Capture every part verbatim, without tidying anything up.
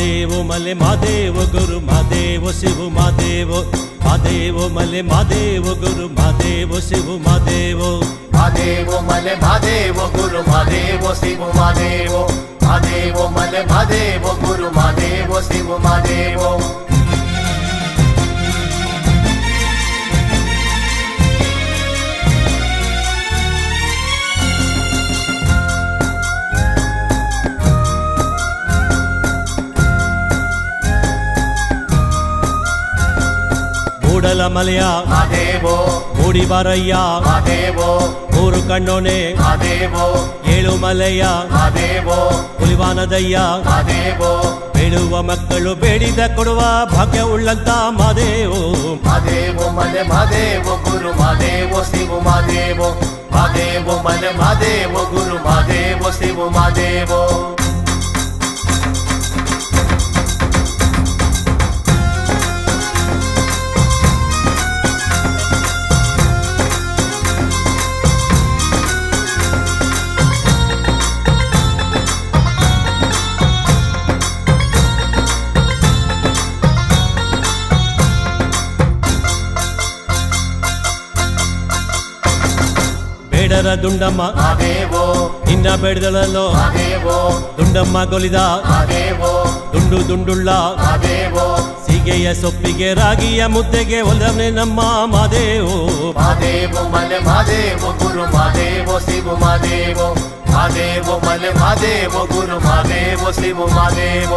महादेव मले महादेव गुरु महादेव शिव महादेव महादेव मले महादेव गुरु महादेव शिव महादेव महादेव मले महादेव गुरु महादेव शिव महादेव महादेव मले महादेव गुरु महादेव शिव महादेव ಮೂಡಲ ಮಲೆಯ महादेवो ಮೂಡಿ ಬಾರಯ್ಯ महादेवो ಮೂರು ಕಣ್ಣೋನೆ महादेवो ಏಳು ಮಲೆಯ महादेवो ಹುಲಿವಾನದಯ್ಯ महादेवो ಬೇಡುವ ಮಕ್ಕಳು ಬೇಡಿದ ಕೊಡುವ ಭಾಗ್ಯ ಉಳ್ಳಂತ ಮಹಾದೇವೋ महादेवो मले महादेव गुरु महादेव शिव महादेव महादेव मले महादेव गुरु महादेव शिव महादेव ಬೇಡರ ದುಂಡಮ್ಮ महादेवो ನಿನ್ನ ಬೇಡದಳಲ್ಲೋ महादेवो ದುಂಡಮ್ಮ ಗೊಲಿದ महादेवो ದುಂಡು ದುಂಡುಳ್ಳ महादेवो ಸೀಗೆಯ ಸೊಪ್ಪಿಗೆ ರಾಗಿಯ ಮುದ್ದೆಗೆ ಒಲವನೆ ನಮ್ಮ ಮಹಾದೇವೋ महादेवो मले महादेव गुरु महादेव शिव महादेव महादेवो मले महादेव गुरु महादेव शिव महादेव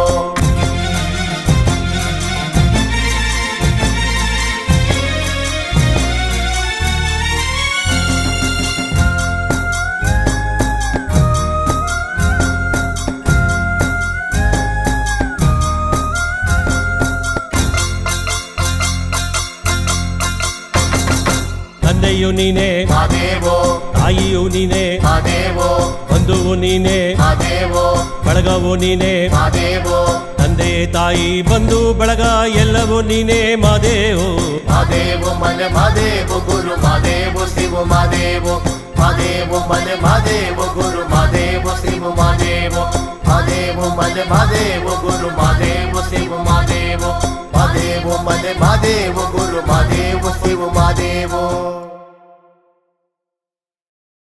ತಂದೆಯು ನೀನೆ महादेवो ತಾಯಿಯು ನೀನೆ महादेवो ಬಂಧುವು ನೀನೆ महादेवो ಬಳಗವು ನೀನೆ महादेवो ತಂದೆ ತಾಯಿ ಬಂಧು ಬಳಗ ಎಲ್ಲವೂ ನೀನೆ ಮಹಾದೇವೋ महादेवो मले महादेव गुरु महादेव शिव महादेव महादेवो मले महादेव गुरु महादेव शिव महादेव महादेवो मले महादेव गुरु महादेव शिव महादेव महादेवो मले महादेव गुरु महादेव शिव महादेव।